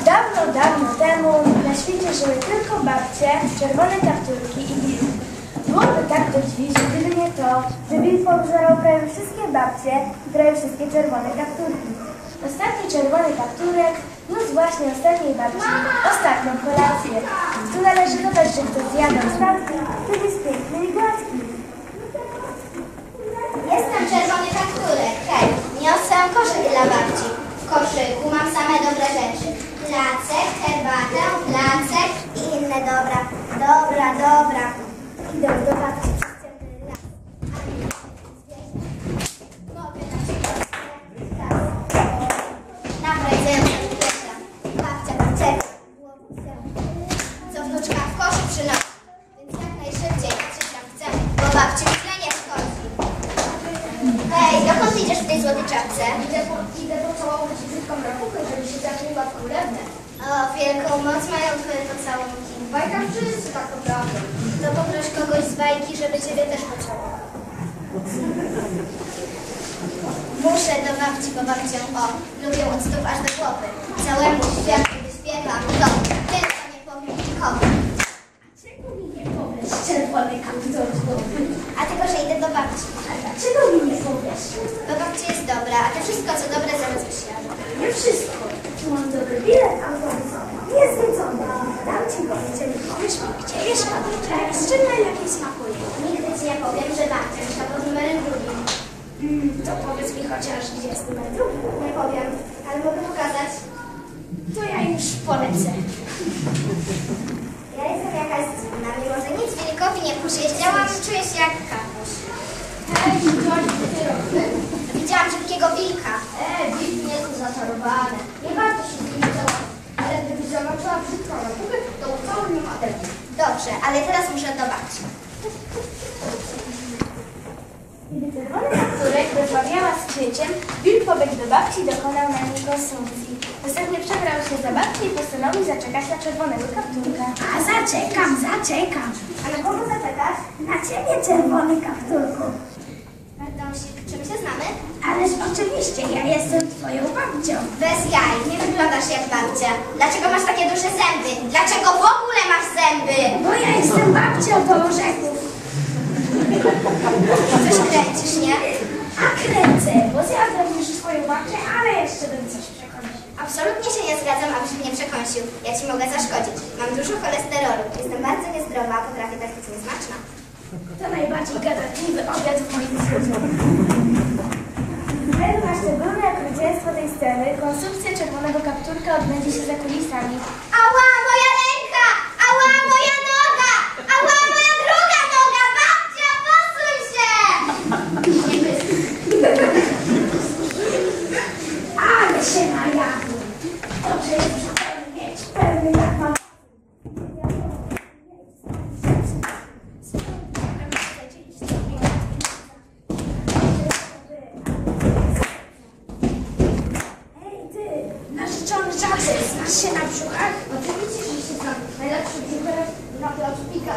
Dawno, dawno temu na świecie żyły tylko babcie, czerwone kapturki i Bill. Byłoby tak do dziś, gdyby nie to, że Bill pożerał prawie wszystkie babcie i prawie wszystkie czerwone kapturki. Ostatni czerwony kapturek niósł właśnie ostatniej babci ostatnią kolację. Tu należy dodać, że kto zjadł ostatni, wtedy jest piękny i gładki. Jestem czerwony kapturek, hej, niosę koszyk dla babci. W koszyku mam same dobre rzeczy. Placek, herbatę, placek i inne dobra. Dobra. Idę do babci przez ciemny las. Mogę na przykład nabrać zębę, babcia tam czeka. Co wnuczka w koszy przynosi. Więc jak najszybciej krzyczam chcę, bo babci źle nie szkodzi. Hej, dokąd idziesz w tej złotej czapce? Idę pocałować brzydką rakówkę, żeby się zaczęła w królewne. O, wielką moc mają twoje pocałunki. W bajkach wszyscy tak naprawdę. To poproś kogoś z bajki, żeby ciebie też pocałował. Muszę do babci, bo babcię, o, lubię od stóp aż do głowy. Całemu światu wyśpiewam to, tylko nie powiem nikomu. Czego mi nie powiesz, czerwony kapturku? A tylko, że idę do babci. A dlaczego mi nie powiesz? Bo babcia jest dobra, a ty wszystko, co dobre, zaraz wyświadczę. Nie wszystko. Tu mam dobry bilet autobusowy. Niezwiedzony. Dam ci go, jeżeli powiesz mi, gdzie jest kapturek, z czym najlepiej smakuje. Nigdy ci nie powiem, że babcia mieszka pod numerem drugim. To powiedz mi chociaż, gdzie jest numer drugi. Nie powiem, ale mogę pokazać. To ja już polecę. Ja jestem jakaś dziwna, mimo że nic wilkowi nie posiedziałam, czuję się jak kapuś. Hej, widziałaś ty robię? Widziałam brzydkiego wilka. Wilk nie jest zaczarowane. Nie warto się z nim działać. Ale gdybyś zobaczyła brzydką rakówkę, to ucałuj mnie ode mnie. Dobrze, ale teraz muszę do babci. Gdy czerwony kapturek rozmawiała z księciem, Bill pobiegł do babci i dokonał na niej konsumpcji. Następnie przebrał się za babcię i postanowił zaczekać na czerwonego kapturka. A zaczekam. A na kogo zaczekasz? Na ciebie, czerwony kapturku. Pardonsik, czy my się znamy? Ależ oczywiście, ja jestem twoją babcią. Bez jaj, nie wyglądasz jak babcia. Dlaczego masz takie duże zęby? Dlaczego w ogóle masz zęby? Bo ja jestem babcią do orzeków. Coś kręcisz, nie? A kręcę, bo zjadłem już swoją babcię, ale jeszcze bym coś przekonać. Absolutnie się nie zgadzam, abyś mnie przekąsił. Ja ci mogę zaszkodzić. Mam dużo cholesterolu. Jestem bardzo niezdrowa, a potrafię też być niesmaczna. To najbardziej gadatliwy obiad w moim życiu. Według na szczególne okrucieństwo tej sceny, konsumpcja czerwonego kapturka odbędzie się za kulisami. Ała, moja ręka! Ała, moja noga! Ała, moja druga noga! Babcia, posuń się! Ale się najadł. Dobrze jest mieć pełny jak mam. Hej ty, narzeczony żaby, znasz się na brzuchach? Oczywiście, że się znam. Najlepszy brzucher na placu Pika.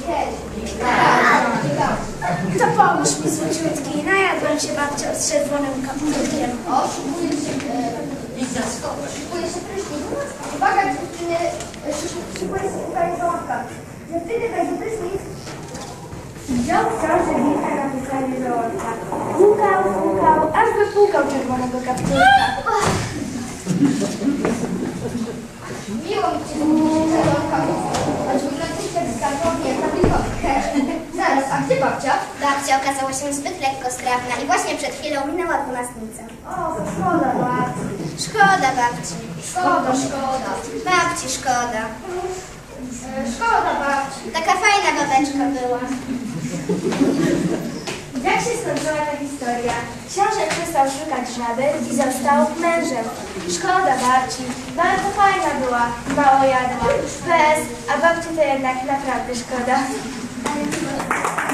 To pomóż mi złociutki, najadłem się babcią z czerwonym kapturkiem. O, szykuje się szykuje się prysznic. Uwaga, dziewczyny, szykuje się ukanie żołądka. Dziewczyny, będzie prysznic. Wziął książę wilka na pukanie żołądka. Pukał, aż wypłukał czerwonego kapturka. Miło mi cię zobaczyć, żołądka. Choć wyglądasz jak skarbownie, jak na wilkowkę. Zaraz, a gdzie babcia? Babcia okazała się zbyt lekkostrawna i właśnie przed chwilą minęła 12. O, szkoda babci. Szkoda babci. Szkoda. Babci szkoda. Szkoda babci. Taka fajna babeczka była. Jak się skończyła ta historia? Książę przestał szukać żaby i został mężem. Szkoda babci, bardzo fajna była, mało jadła. PS, a babci to jednak naprawdę szkoda.